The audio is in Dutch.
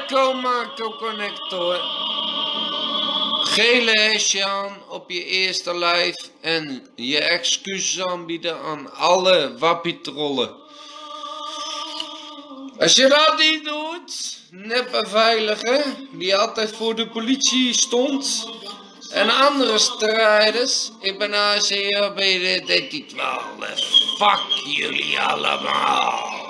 Eco-Connector. Gele hesje aan op je eerste lijf en je excuses aanbieden aan alle wappietrollen. Als je dat niet doet, nepbeveiliger, die altijd voor de politie stond, en andere strijders, ik ben ACRB 1312, fuck jullie allemaal.